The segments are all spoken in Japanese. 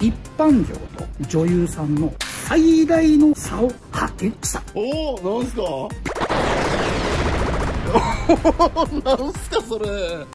一般業と女優さんの最大の差を発見した。 おお、なんすかなんすかそれ。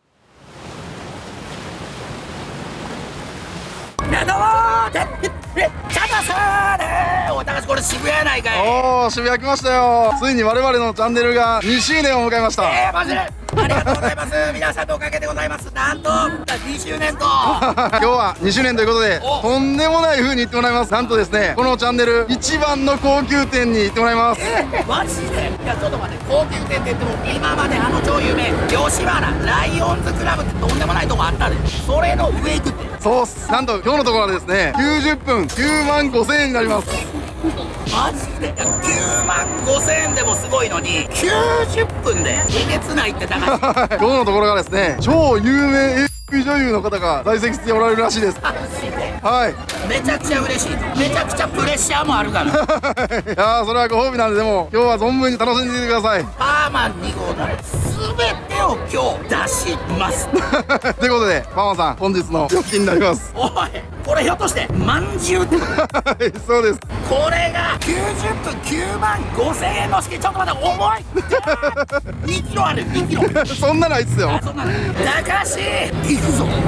どうもチャガさーねー。おたかしこれ渋谷やないかい。 おお、渋谷来ましたよ。ついに我々のチャンネルが2周年を迎えました。 マジでありがとうございます。皆さんのおかげでございます。なんと2周年と今日は2周年ということで、とんでもない風に言ってもらいます。なんとですね、このチャンネル一番の高級店に行ってもらいます。 マジで。いやちょっと待って、高級店って言っても今まで超有名吉原ライオンズクラブってとんでもないとこあったで、それの上行くって。 そうっす。なんと今日のところはですね、90分9万5000円になります。 マジで9万5000円でもすごいのに90分でえげつないって高い。 今日のところがですね、超有名女優の方が在籍しておられるらしいです。 マジではい。 めちゃくちゃ嬉しい。めちゃくちゃプレッシャーもあるから。 いやー、それはご褒美なんで、でも今日は存分に楽しんでいてください。 パーマン2号の全てを今日出します。 ということでパーマンさん、本日の料金になります。 おい、これひょっとしてまんじゅうってこと？ そうです。 これが90分9万5000円の式。ちょっと待って、重い。2キロある。2キロ。 そんなのないっすよ。 あ、そんなの高橋行くぞ。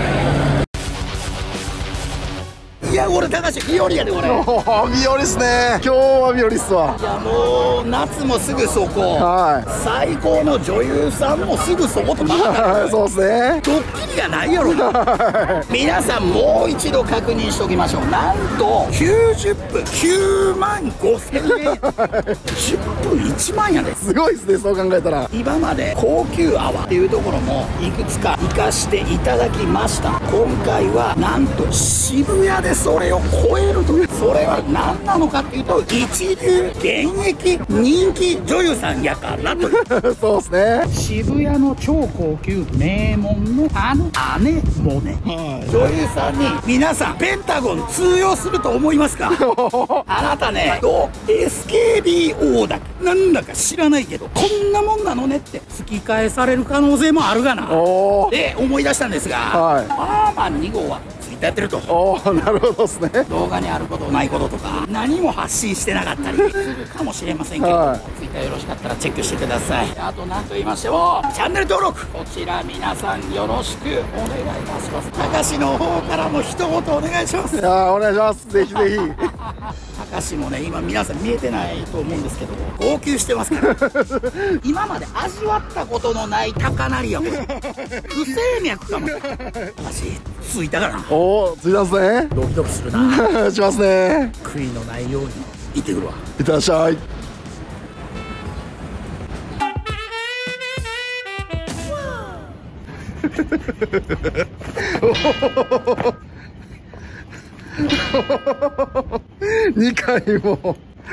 いや俺高橋日和やで俺。 おお、日和っすね。今日は日和っすわ。 いやもう夏もすぐそこ、 は最高の女優さんもすぐそことばっかり。 そうっすね。 ドッキリがないやろな。皆さんもう一度確認しておきましょう。なんと90分9万5000円。10分1万やで。 すごいっすね、そう考えたら。 今まで高級泡っていうところもいくつか行かしていただきました。今回はなんと渋谷でそれを超えると。それは何なのかっていうと、一流現役人気女優さんやからという。 そうっすね。 渋谷の超高級名門のあの姉もね、女優さんに皆さんペンタゴン通用すると思いますか？あなたね、SKBO だかなんだか知らないけどこんなもんなのねって突き返される可能性もあるがな。で思い出したんですが、パーマン2号はツイッターやってると。 おお、なるほどっすね。 動画にあることないこととか何も発信してなかったりするかもしれませんけど、ツイッターよろしかったらチェックしてください。あと何と言いましてもチャンネル登録、こちら皆さんよろしくお願いいたします。たかしの方からも一言お願いします。 いやー、お願いします。ぜひぜひ。 たかしもね、今皆さん見えてないと思うんですけど号泣してますから今まで味わったことのない高鳴りやこれ。不整脈かも。たかしついたからな。 おお、ついたんすね。 ドキドキするな。 しますね。 悔いのないように行ってくるわ。 いってらっしゃい。2回も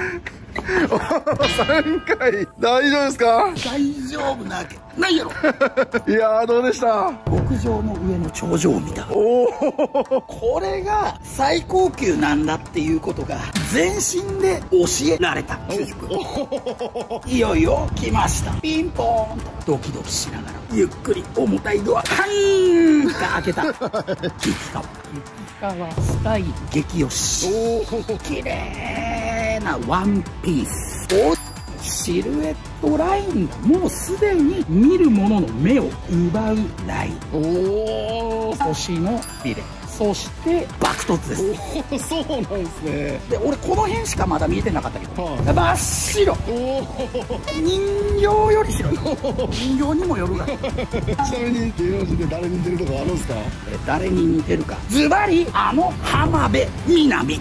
3回。大丈夫ですか？ 大丈夫なわけないやろ。 いやー、どうでした？ 屋上の上の頂上を見た。 おお、 これが最高級なんだっていうことが全身で教えられた。いよいよ来ました。ピンポーンとドキドキしながらゆっくり重たいドアカーンと開けた。激川スタイル激推し。綺麗なワンピース。シルエットラインがもうすでに見る者の目を奪うライン。星のビレ、そして爆突です。 そうなんですね。 で俺この辺しかまだ見えてなかったけど、真っ白。人形より白い。人形にもよるが。 ちなみに芸能人で誰に似てるとかあるんですか？ 誰に似てるか、ズバリ浜辺美波。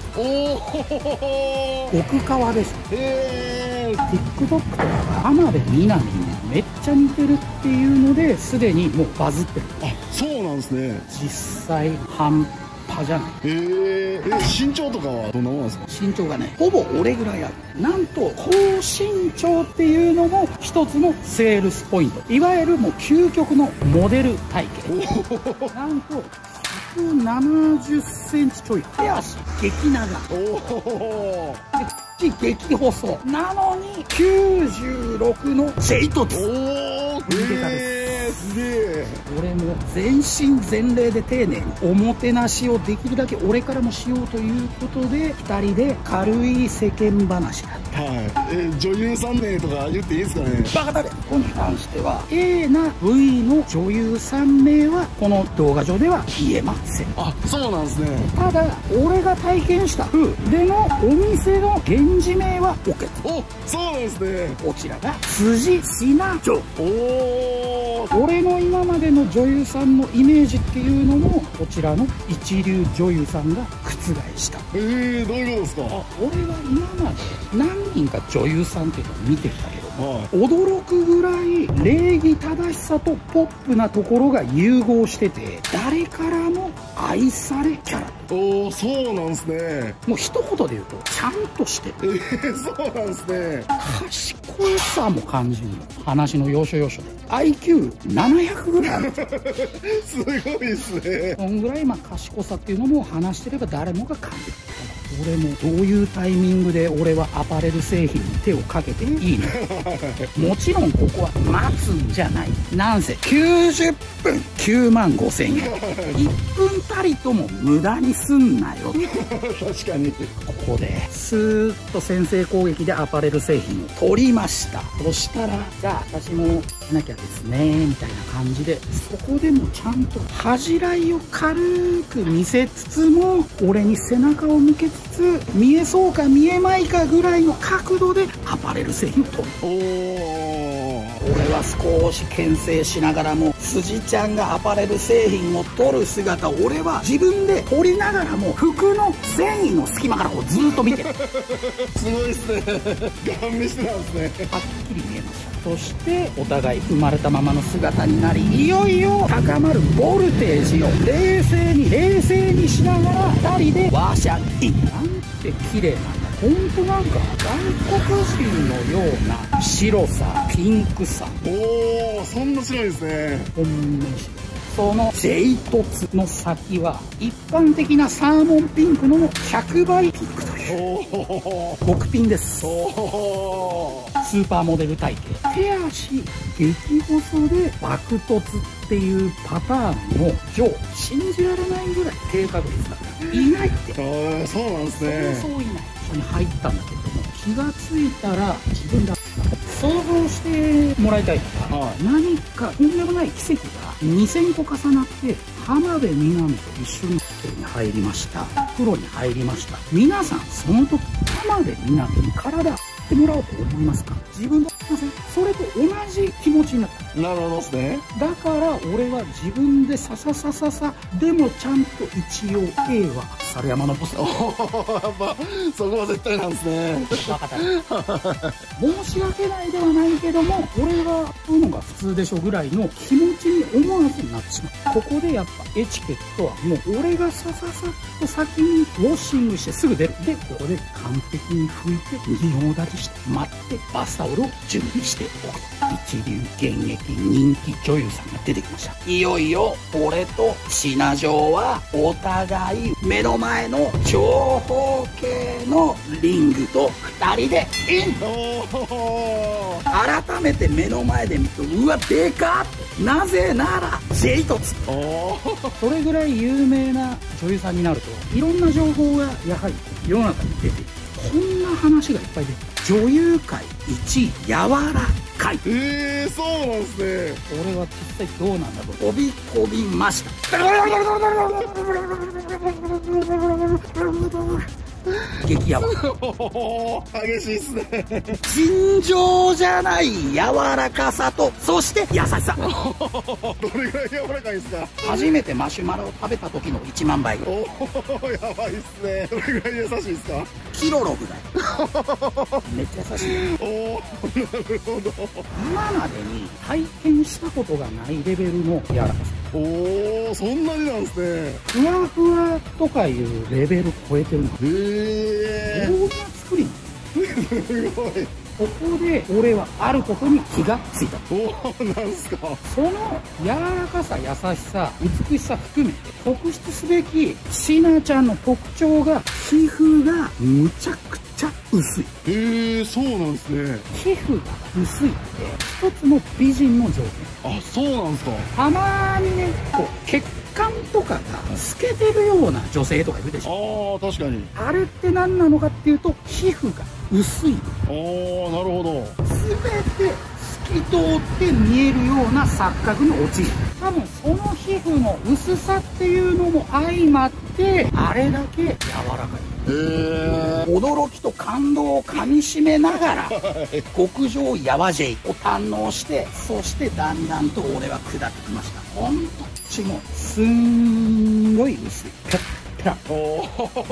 奥川です。TikTok とか浜辺美波にめっちゃ似てるっていうのですでにもうバズってる。 あ、そうなんですね。 実際半端じゃない。 身長とかはどんなものなんですか？ 身長がね、ほぼ俺ぐらいある。なんと高身長っていうのも一つのセールスポイント。いわゆるもう究極のモデル体型。なんと170センチちょい。手足激長。で激細なのに96のジェイトツ。 おお、 逃げたです。 すげえ。 俺も全身全霊で丁寧におもてなしをできるだけ俺からもしようということで、2人で軽い世間話だった。 はい。女優さん名とか言っていいですかね。 バカだね。ここに関しては A な V の女優さん名はこの動画上では言えません。 あ、そうなんですね。 ただ俺が体験した風でのお店の源氏名は OK。 お、そうなんですね。 こちらが辻品城。 おお。 俺の今までの女優さんのイメージっていうのもこちらの一流女優さんが覆した。 どういうことですか。 俺は今まで何人か女優さんっていうのを見てきたけど、 はい、 驚くぐらい礼儀正しさとポップなところが融合してて、誰からも愛されキャラ。 おお、そうなんですね。 もう一言で言うとちゃんとしてる。 そうなんですね。 賢さも感じるの。話の要所要所で IQ700 ぐらいある。 すごいですね。 そんぐらい賢さっていうのも話してれば誰もが感じる。俺もどういうタイミングで俺はアパレル製品に手をかけていいのもちろんここは待つんじゃない。なんせ90分9万5,000円。1分たりとも無駄にすんなよ。 確かに。 ここでスーッと先制攻撃でアパレル製品を取りました。そしたらじゃあ私もしなきゃですねみたいな感じで、そこでもちゃんと恥じらいを軽く見せつつも俺に背中を向けつつ、見えそうか見えまいかぐらいの角度でアパレル製品を取る。俺は少し牽制しながらも辻ちゃんがアパレル製品を取る姿を俺は自分で取りながらも服の繊維の隙間からこうずーっと見てる。 すごいですね。ガン見してたんですね。 はっきり見えました。そしてお互い生まれたままの姿になり、いよいよ高まるボルテージを冷静にしながら2人でワーシャンイン。なんて綺麗なんだ。ほんとなんか外国人のような白さピンクさ。 おお、そんな白いですね。 ほんまに白い。その凹凸の先は一般的なサーモンピンクの100倍ピンクという極ピンです。スーパーモデル体型。手足激細で爆突っていうパターンの上、信じられないぐらい低確率だからいないって。 そうなんですね。 そういない。一緒に入ったんだけども、気がついたら自分だ想像してもらいたいのが、何かとんでもない奇跡が2000個重なって浜辺美波と一緒に入りました。プロに入りました。皆さんその時浜辺美波に体張ってもらおうと思いますか。自分のそれと同じ気持ちになった。 なるほどですね。だから俺は自分でさでもちゃんと一応 A は猿山のボス。やっぱそこは絶対なんですね。 分かった。申し訳ないではないけども、俺はそういうのが普通でしょぐらいの気持ちに思わずになってしまう。ここでやっぱエチケットはもう俺がさっと先にウォッシングしてすぐ出る。でここで完璧に拭いて仁王立ちして待ってバスタオルを準備しておく。一流現役人気女優さんが出てきました。いよいよ俺と品城はお互い目の前の長方形のリングと2人でイン。改めて目の前で見るとうわでかっ。なぜならJ1つ。それぐらい有名な女優さんになるといろんな情報がやはり世の中に出ている。こんな話がいっぱい出てる。女優界1位柔らかい。 そうなんですね。 俺は実際どうなんだろう。飛び込みました。激ヤバ。 激しいっすね。 尋常じゃない柔らかさと、そして優しさ。 どれぐらい柔らかいですか。 初めてマシュマロを食べた時の1万倍ぐらい。 やばいっすね。どれぐらい優しいですか。 キロロぐらい。めっちゃ優しい。 なるほど。 今までに体験したことがないレベルの柔らかさ。 そんなになんですね。 ふわふわとかいうレベル超えてるの。どんな作り。 すごい。 ここで俺はあることに気がついた。 なんすか。 その柔らかさ、優しさ、美しさ含めて特筆すべきシナちゃんの特徴が皮膚がむちゃくちゃ薄い。 へえ、そうなんですね。 皮膚が薄いって一つの美人の条件。 あ、そうなんですか。 たまにね、こう血管とかが透けてるような女性とかいるでしょ。 ああ、確かに。 あれって何なのかっていうと、皮膚が薄い。 ああ、なるほど。 全て透き通って見えるような錯覚に陥る。多分その皮膚の薄さっていうのも相まって、あれだけ柔らかい。 へえ。 驚きと感動をかみしめながら極上ヤワジェイを堪能して、そしてだんだんと俺は下ってきました。ほんと血もすんごい薄い。ペラッペラ。 おお。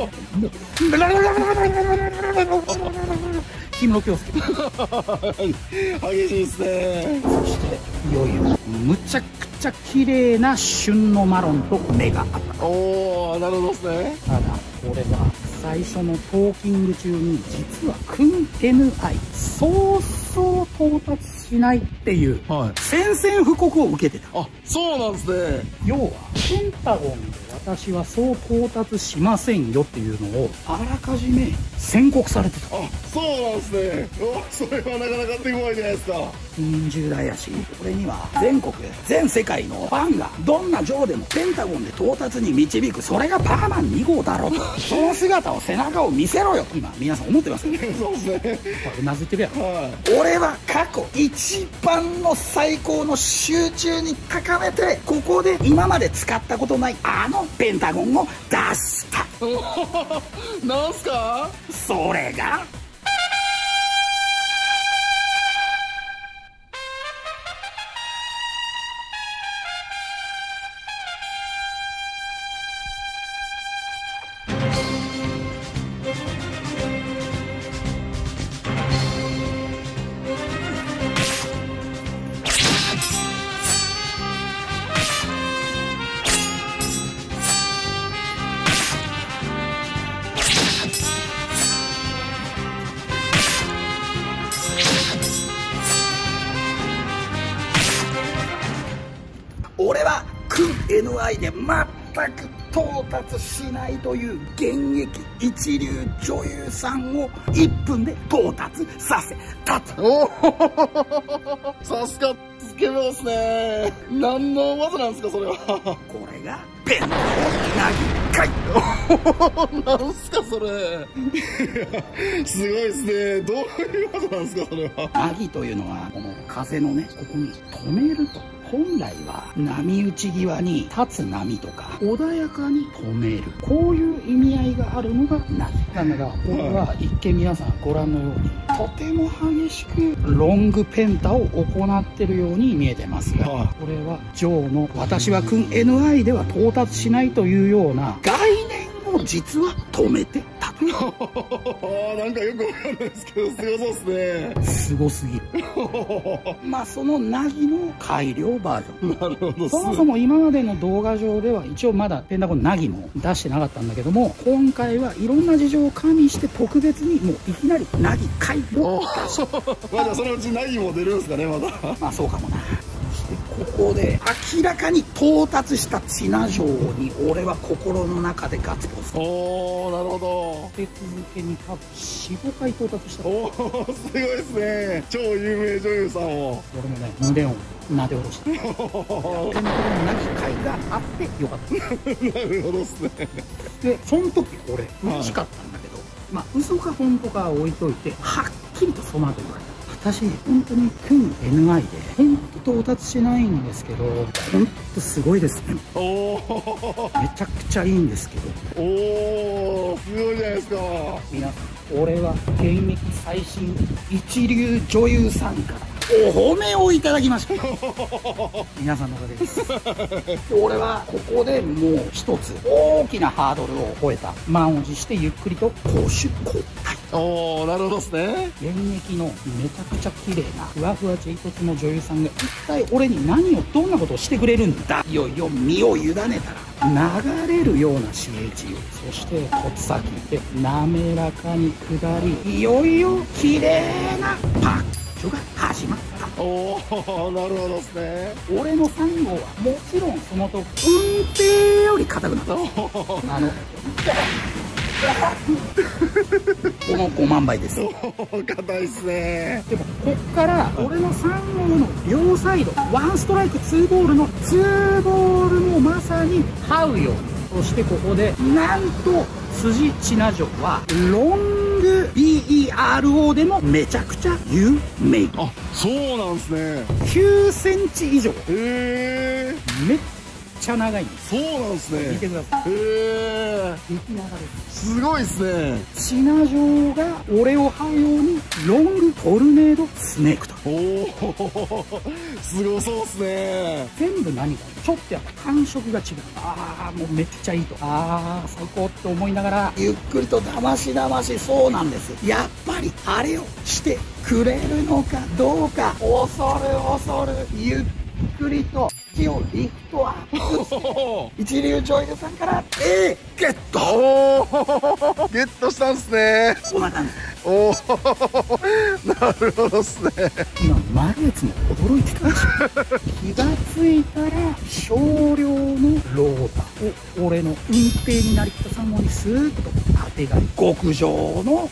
氷室京介。 激しいですね。 そしていよいよむちゃくちゃ綺麗な旬のマロンと目があった。 おお、なるほどですね。 ただ俺は最初のトーキング中に実はクン NI そうそう到達しないっていう宣戦布告を受けてた。 あ、そうなんですね。 要はペンタゴンで私はそう到達しませんよっていうのをあらかじめ宣告されてた。 あ、そうなんですね。お、それはなかなか手強いじゃないですか。 近代やし、俺には全国全世界のファンがどんなジョーでもペンタゴンで到達に導く、それがパーマン2号だろうと、その姿を背中を見せろよと今皆さん思ってますよね。 そうですね。 うなずいてるやろ。 は俺は過去一番の最高の集中に高めて、ここで今まで使ったことないあのペンタゴンを出した。 い。なんすか？ それが俺はクン NI で全く到達しないという現役一流女優さんを1分で到達させたと。 おお、さすがつけますね。何の技なんですか、それは。 これがペンタゴンなぎかい。 なんすか、それ。すごいですね。どういう技なんですか、それは。 なぎというのはこの風のね、ここに止めると。本来は波打ち際に立つ波とか穏やかに止める、こういう意味合いがあるのがなぎなんだが、これは一見皆さんご覧のようにとても激しくロングペンタを行っているように見えてますが、これはジョーの私はクン NI では到達しないというような概念を実は止めてたと。 なんかよくわかんないですけど、すごそうですね。 すごすぎる。まあそのナギの改良バージョン。 なるほど。 そもそも今までの動画上では一応まだペンタゴンナギも出してなかったんだけども、今回はいろんな事情を加味して特別にもういきなりナギ改良を出した。 まあじゃあそのうちナギも出るんですかね、まだ。 まあそうかもな。ここで明らかに到達したチナ城に俺は心の中でガッツポーズ。 おお、なるほど。 立て続けに多分 4,5 回到達した。 おお、すごいですね。超有名女優さんを。 俺もね、胸をなで下ろした。ペンタゴンナギ会があってよかった。 なるほどですね。 でその時俺嬉しかったんだけど、まあ嘘か本当かは置いといて、はっきりとその後言われた。私本当にクン NI で本当到達しないんですけど、本当すごいですね。 おお、 めちゃくちゃいいんですけど。 おお、すごいじゃないですか。 皆さん、俺は現役最新一流女優さんからお褒めをいただきました。皆さんのおかげです。俺はここでもう一つ大きなハードルを越えた。満を持してゆっくりと攻守交代。 おお、なるほどですね。 現役のめちゃくちゃ綺麗なふわふわジェイトツの女優さんが一体俺に何をどんなことをしてくれるんだ。いよいよ身を委ねたら流れるような CHU、 そして突先で滑らかに下り、いよいよ綺麗なパッチョが始まった。 おお、なるほどですね。 俺の3号はもちろんその時運転より硬くなった。 この5万倍です。 硬いっすね。 でもこっから俺の3号の両サイド1ストライク2ボールの2ボールもまさに這うように。そしてここでなんと辻千奈城はロング BERO でもめちゃくちゃ有名。 あ、そうなんですね。 9センチ以上。 へえ。 めっちゃ長いんです。 そうなんですね。 見てください。 へえ。 雪長です。 すごいっすね。 千奈城が俺を這うようにロングトルネードスネークと。 おお、すごそうっすね。 全部何かちょっとやっぱ感触が違う。ああもうめっちゃいいと。ああ最高って思いながらゆっくりとだましだまし。そうなんです。やっぱりあれをしてくれるのかどうか恐る恐るゆっくりと気をリフトアップ。一流女優さんからゲット。 おお、ゲットしたんすね。 こんな感じ。 おお、なるほどっすね。 今マルエツも驚いてたでしょ。気がついたら少量のローターを俺の運転になりきった3号にスーッと当てがり極上の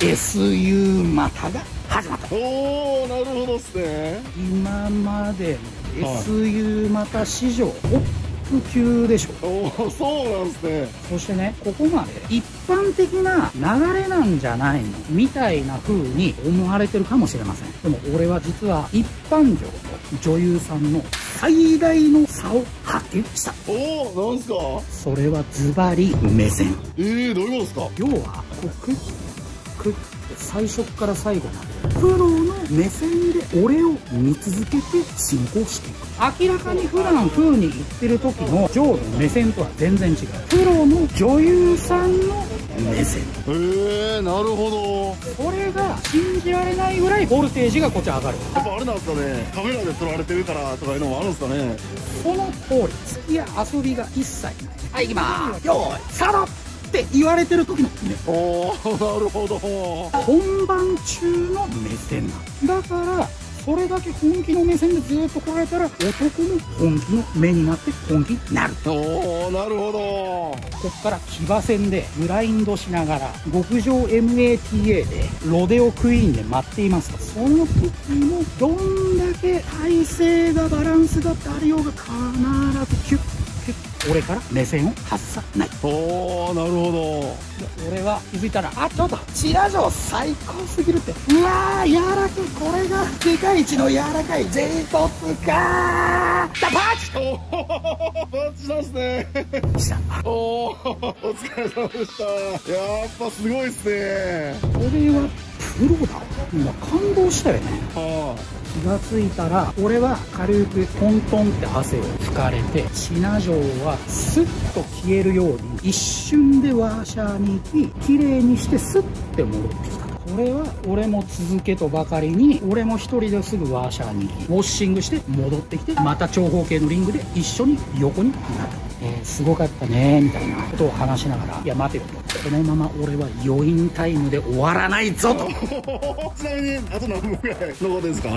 SU 股が始まった。 おお、なるほどっすね。 今までの SU 股史上トップ級でしょ。 おお、そうなんすね。 そしてね、ここまで一般的な流れなんじゃないのみたいな風に思われてるかもしれません。でも俺は実は一般女と女優さんの最大の差を発見した。 おお、なんすか。 それはズバリ目線。 どういうことですか。 要はこうクックッって最初から最後までプロの目線で俺を見続けて進行していく。明らかに普段風に言ってる時のジョーの目線とは全然違う。プロの女優さんの目線。 なるほど。 これが信じられないぐらいボルテージがこっち上がる。 やっぱあれなんですかね。カメラで撮られてるからとかいうのもあるんですかね。 その通り。付きや遊びが一切ない。はい、行きまーす。よーいスタートって言われてる時の目。 おー、なるほど。 本番中の目線なんだからそれだけ本気の目線でずっと来られたら男も本気の目になって本気になる。 おー、なるほど。 こっから騎馬戦でグラインドしながら極上 MATA でロデオクイーンで待っていますと、その時もどんだけ体勢がバランスがあるようが必ずキュッ俺から目線を外さない。 おー、なるほど。 俺は気づいたらちょっと千奈城最高すぎるって。うわー柔らかい。これが世界一の柔らかい J トップかー。パンチ。 おー、パンチなんすね。おー、お疲れ様でした。やっぱすごいっすね。 これはプロだ。今感動したよね。気がついたら俺は軽くトントンって汗を拭かれて、千奈城はスッと消えるように一瞬でワーシャーに行き綺麗にしてスッて戻ってきた。これは俺も続けとばかりに俺も一人ですぐワーシャーに行きウォッシングして戻ってきてまた長方形のリングで一緒に横になる。すごかったねみたいなことを話しながら、いや待てよと、このまま俺は余韻タイムで終わらないぞと。 ちなみにあと何分ぐらい残ってんですか。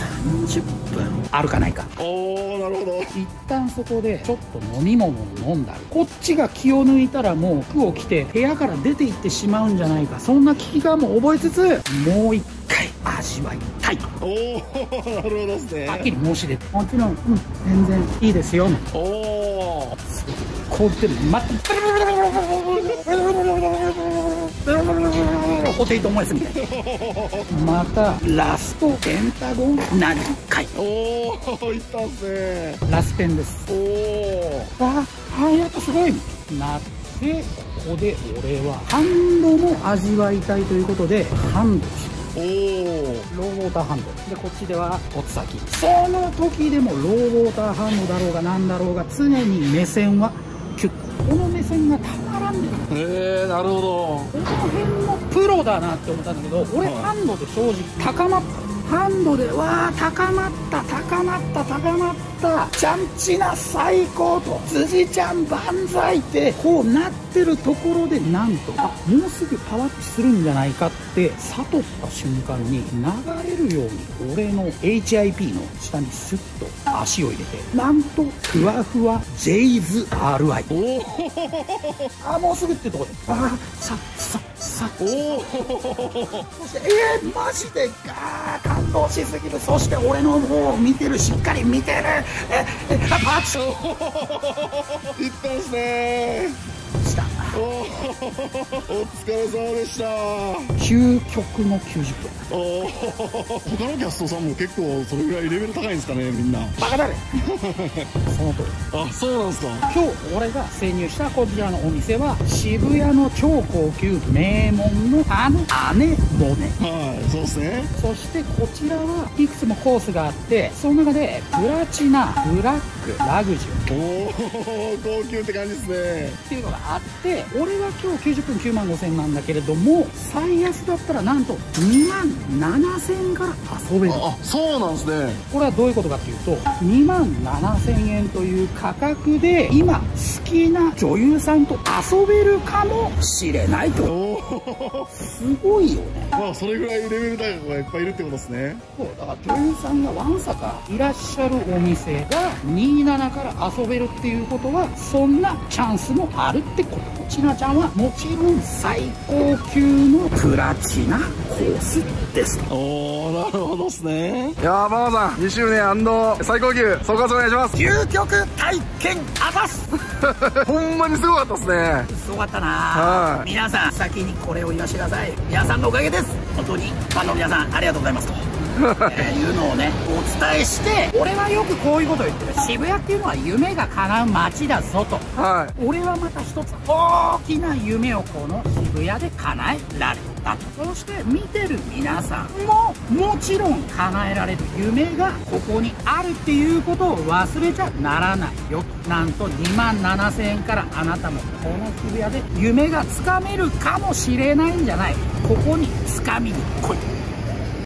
30分あるかないか。 おー、なるほど。 一旦そこでちょっと飲み物を飲んだり、こっちが気を抜いたらもう服を着て部屋から出て行ってしまうんじゃないか、そんな危機感も覚えつつもう一回味わいたい。 おー、なるほどですね。 はっきり申し出て、もちろん、全然いいですよ。 おー、 こうで待ってホテイト思いすみたいな。またラストペンタゴン何回。 おー、いったんすね。 ラスペンです。 おー、やっぱすごいなって、ここで俺はハンドも味わいたいということでハンドしておー、 ローウォーターハンドで、こっちでは骨先。その時でもローウォーターハンドだろうがなんだろうが常に目線はキュッ。この目線がたまらんねん。 なるほど。 この辺のプロだなって思ったんだけど、俺ハンドで正直高まった。ハンドで高まった高まった高まった、ちゃんちな最高と辻ちゃん万歳ってこうなってるところで、なんともうすぐパワーアップするんじゃないかって悟った瞬間に流れるように俺の HIP の下にスッと足を入れて、なんとふわふわ J's RI。 もうすぐってとこでさ察知。 おおそしてマジで感動しすぎる。そして俺の方を見てる、しっかり見てる。パチいったんすねした。 お疲れ様でした。 究極の90分。 おお他のキャストさんも結構それぐらいレベル高いんですかね、みんな。 バカだね。その通り。 あ、そうなんですか。 今日俺が潜入したこちらのお店は渋谷の超高級名門のアネモネ。 はい、そうですね。 そしてこちらはいくつもコースがあって、その中でプラチナ、ブラック、ラグジュおお高級って感じですね。 っていうのがあって、俺は今日90分9万5000円なんだけれども、最安だったらなんと2万7000円から遊べる。 あ、そうなんですね。 これはどういうことかっていうと、2万7000円という価格で今好きな女優さんと遊べるかもしれないと。 おすごいよね。 まあそれぐらいレベル高い子がいっぱいいるってことですね。 そうだから女優さんがわんさかいらっしゃるお店が27から遊べるっていうことは、そんなチャンスもあるってこと。ちなちゃんはもちろん最高級のプラチナコースです。 おお、なるほどっすね。いやー、ママさん2周年最高級総括お願いします。 究極体験あざすほんまにすごかったっすね。 すごかったな。 はい、 皆さん先にこれを言わせてください。皆さんのおかげです。本当にファンの皆さんありがとうございますというのをねお伝えして、俺はよくこういうことを言ってる。渋谷っていうのは夢が叶う街だぞと。 はい、 俺はまた一つ大きな夢をこの渋谷で叶えられたと。そして見てる皆さんももちろん叶えられる夢がここにあるっていうことを忘れちゃならないよと。なんと2万7000円からあなたもこの渋谷で夢がつかめるかもしれないんじゃない。ここにつかみに来い。